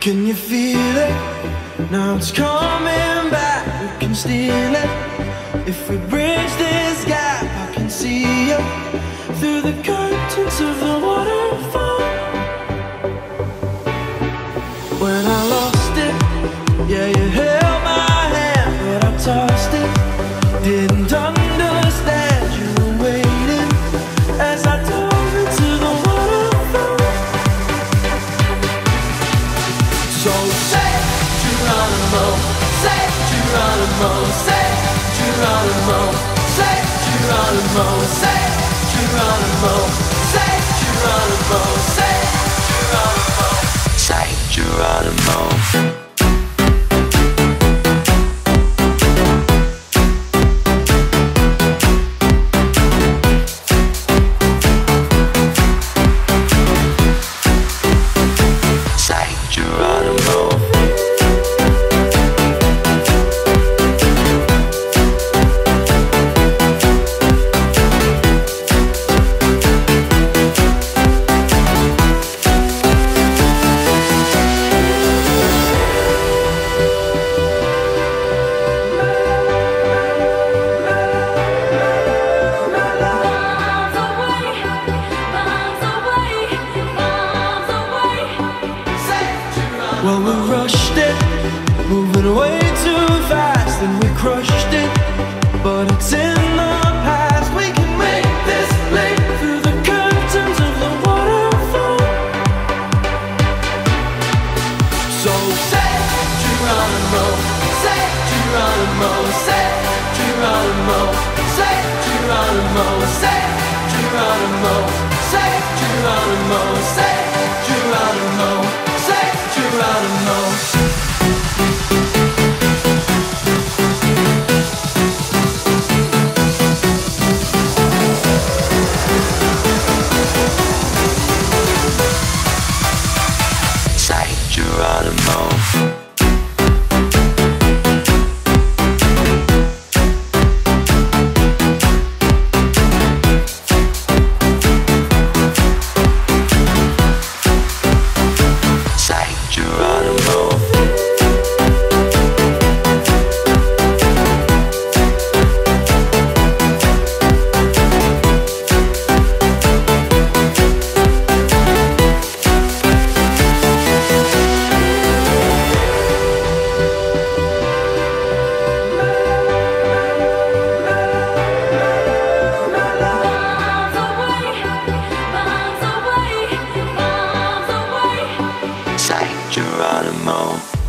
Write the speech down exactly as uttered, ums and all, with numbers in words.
Can you feel it? Now it's coming back. We can steal it. If we bridge this gap, I can see you through the curtains of the waterfall. When I lost it, yeah, you held my hand, but I tossed it. Didn't understand you were waiting as I dove into the waterfall. So say Geronimo, say Geronimo, say Geronimo, say Geronimo, say Geronimo, say Geronimo, say Geronimo, say Geronimo. Well, we rushed it, moving way too fast, and we crushed it, but it's in the past. We can make this leap through the curtains of the waterfall. So say Geronimo, say Geronimo, say Geronimo, say Geronimo, say Geronimo, say Geronimo, say Geronimo, say Geronimo. Say Geronimo. Geronimo.